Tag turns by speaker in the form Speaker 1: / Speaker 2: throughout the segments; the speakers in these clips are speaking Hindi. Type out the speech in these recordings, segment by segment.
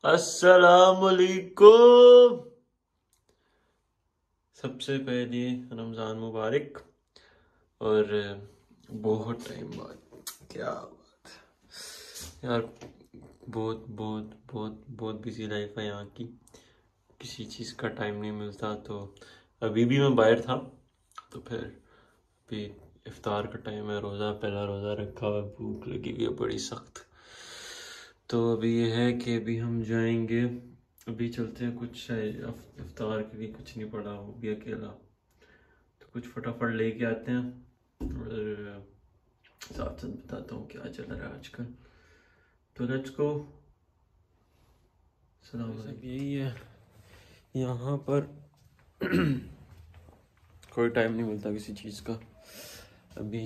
Speaker 1: अस्सलामुअलैकुम। सबसे पहले रमज़ान मुबारक। और बहुत टाइम बाद, क्या बात यार, बहुत बहुत बहुत बहुत बिजी लाइफ है यहाँ की, किसी चीज़ का टाइम नहीं मिलता। तो अभी भी मैं बाहर था, तो फिर अभी इफ्तार का टाइम है, पहला रोज़ा रखा हुआ, भूख लगी हुई है बड़ी सख्त। तो अभी ये है कि अभी हम जाएंगे, अभी चलते हैं, कुछ इफ्तार के लिए कुछ नहीं पड़ा, वो भी अकेला, तो कुछ फटाफट लेके आते हैं और साथ साथ बताता हूँ क्या चल रहा है आजकल। तो लेट्स गो। सलाम अलैकुम। यही है, यहाँ पर कोई टाइम नहीं मिलता किसी चीज़ का। अभी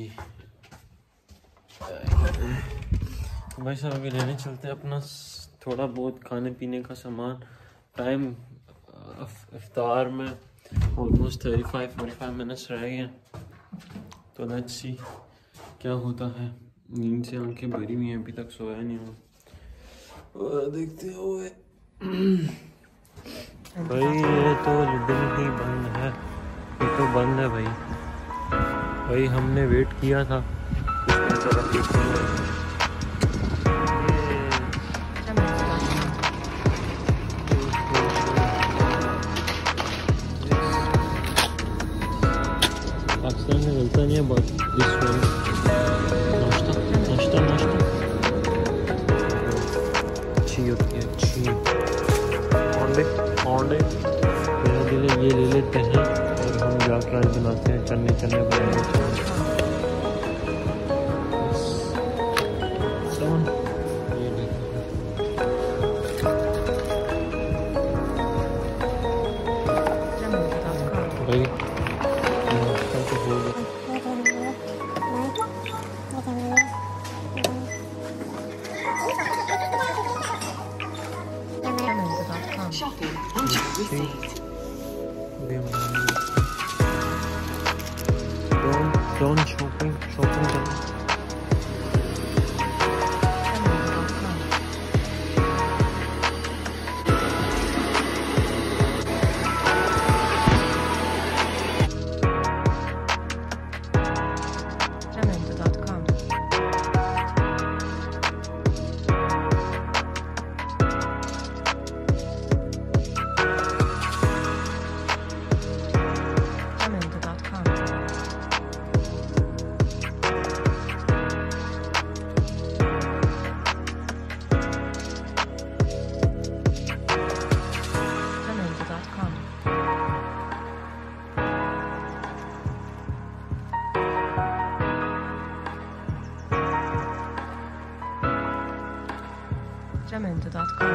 Speaker 1: भाई साहब अभी लेने चलते हैं अपना थोड़ा बहुत खाने पीने का सामान। टाइम इफ्तार में ऑलमोस्ट 35-45 मिनट्स रह गए हैं, तो लेट्स सी क्या होता है। नींद से आंखें भरी हुई हैं, अभी तक सोया नहीं हूँ, देखते हुए। भाई ये तो लिटिल ही बंद है, ये तो बंद है भाई हमने वेट किया था। पाकिस्तान में मिलता नहीं है बहुत नाश्ता अच्छी होती है, अच्छी ऑंडे ये ले लेते हैं और हम जाकर आज बनाते हैं चने बनाने। भाई शॉपिंग Jamendo.com.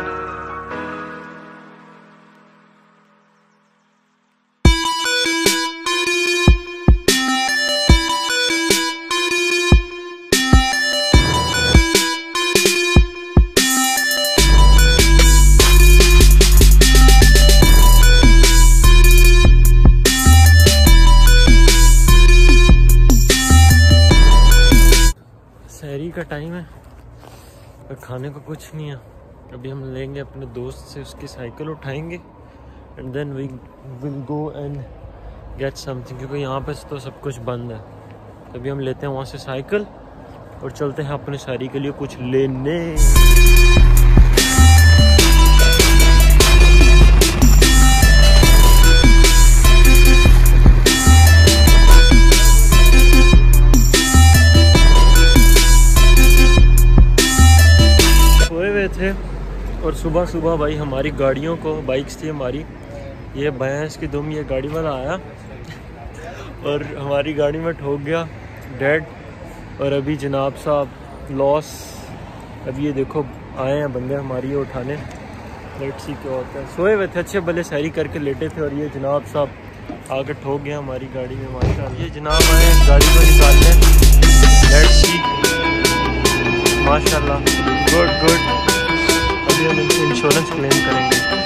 Speaker 1: सहरी का टाइम है, खाने को कुछ नहीं है। अभी हम लेंगे अपने दोस्त से, उसकी साइकिल उठाएंगे and then we will go and get something, क्योंकि यहाँ पे तो सब कुछ बंद है। अभी हम लेते हैं वहाँ से साइकिल और चलते हैं अपने सारी के लिए कुछ लेने। थे और सुबह भाई हमारी गाड़ियों को, बाइक्स थी हमारी, ये भैंस की दुम, ये गाड़ी वाला आया और हमारी गाड़ी में ठोक गया, डेड। और अभी जनाब साहब लॉस, अभी ये देखो आए हैं बंदे हमारी ये उठाने, लेट्स सी क्या होता है। सोए हुए थे, अच्छे भले सैरी करके लेटे थे और ये जनाब साहब आकर ठोक गया हमारी गाड़ी में। माशाल्लाह ये जनाब आए गाड़ी को निकालने, लेट्स सी, माशाल्लाह, गुड। अभी हम इनसे इंश्योरेंस क्लेम करेंगे।